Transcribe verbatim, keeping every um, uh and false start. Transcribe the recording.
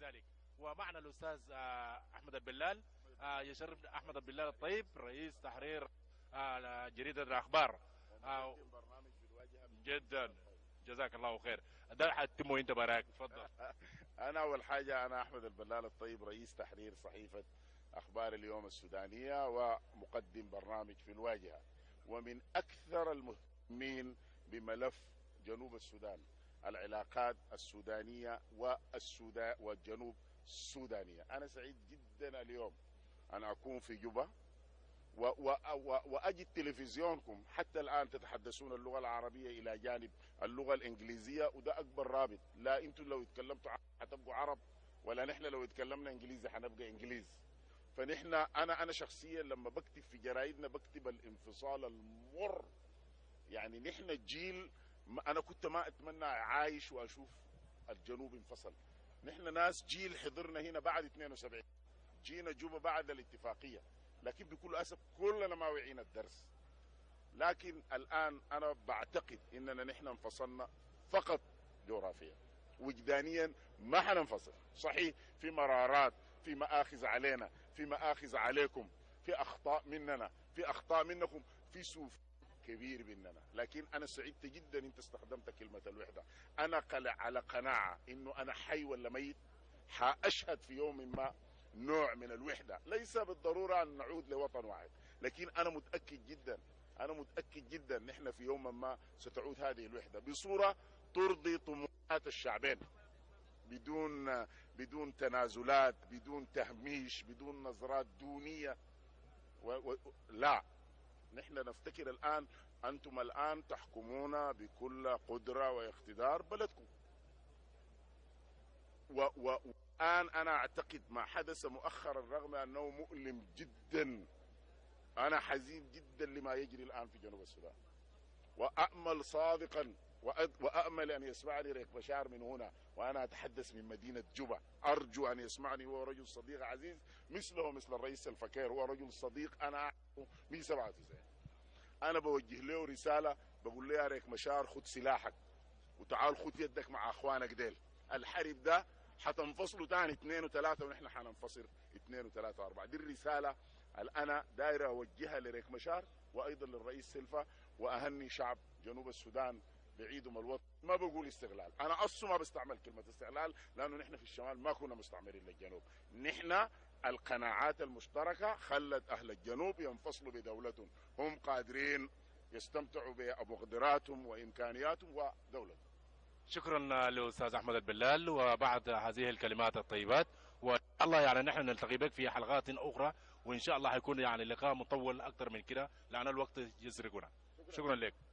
كذلك. ومعنا الاستاذ آه، احمد البلال. آه، يشرف احمد البلال الطيب رئيس تحرير آه، جريده الاخبار. آه، برنامج في الواجهه جدا جزاك الله خير. ده حتمه انت براك، تفضل. انا اول حاجه انا احمد البلال الطيب رئيس تحرير صحيفه اخبار اليوم السودانيه ومقدم برنامج في الواجهه، ومن اكثر المهتمين بملف جنوب السودان، العلاقات السودانيه والسودان والجنوب السودانيه. انا سعيد جدا اليوم ان اكون في جوبا واجد تلفزيونكم حتى الان تتحدثون اللغه العربيه الى جانب اللغه الانجليزيه، وده اكبر رابط. لا انتم لو اتكلمتوا حتبقوا عرب، ولا نحن لو اتكلمنا انجليزي حنبقى انجليز. فنحن انا انا شخصيا لما بكتب في جرايدنا بكتب الانفصال المر. يعني نحن الجيل، انا كنت ما اتمنى عايش واشوف الجنوب انفصل. نحن ناس جيل حضرنا هنا بعد اثنين وسبعين، جينا جوبا بعد الاتفاقيه، لكن بكل اسف كلنا ما وعينا الدرس. لكن الان انا بعتقد اننا نحن انفصلنا فقط جغرافيا، وجدانيا ما حننفصل. صحيح في مرارات، في مآخذ علينا، في مآخذ عليكم، في اخطاء مننا، في اخطاء منكم، في سوء كبير مننا. لكن انا سعدت جدا انت استخدمت كلمه الوحده. انا على قناعه انه انا حي ولا ميت حاشهد في يوم ما نوع من الوحده، ليس بالضروره ان نعود لوطن واحد، لكن انا متاكد جدا انا متاكد جدا نحن في يوم ما ستعود هذه الوحده بصوره ترضي طموحات الشعبين، بدون بدون تنازلات، بدون تهميش، بدون نظرات دونيه. و... و... لا، نحن نفتكر الان انتم الان تحكمون بكل قدره واقتدار بلدكم. و... و... الآن أنا أعتقد ما حدث مؤخرا رغم أنه مؤلم جدا، أنا حزين جدا لما يجري الآن في جنوب السودان، وأأمل صادقا وأأمل أن يسمعني ريك بشار من هنا، وأنا أتحدث من مدينة جوبا. أرجو أن يسمعني، هو رجل صديق عزيز مثله مثل الرئيس الفكير، هو رجل صديق أنا أعرفه من سبعة وتسعين. أنا بوجه له رسالة بقول له يا ريك بشار خد سلاحك وتعال خد يدك مع أخوانك ديل. الحرب ده حتنفصلوا تاني اثنين وثلاثة، ونحن حننفصل اثنين وثلاثة واربعة. دي الرسالة اللي انا داير اوجهها لريك مشار وايضا للرئيس سلفا، واهني شعب جنوب السودان بعيدهم الوطني. ما بقول استغلال، انا اصلا ما بستعمل كلمة استغلال لانه نحن في الشمال ما كنا مستعمرين للجنوب. نحن القناعات المشتركة خلت اهل الجنوب ينفصلوا بدولتهم، هم قادرين يستمتعوا بمقدراتهم وامكانياتهم ودولتهم. شكرا للاستاذ احمد البلال. وبعد هذه الكلمات الطيبات وان شاء الله يعني نحن نلتقي بك في حلقات اخرى، وان شاء الله حيكون يعني لقاء مطول اكثر من كده لان الوقت يسرقنا. شكرا لك.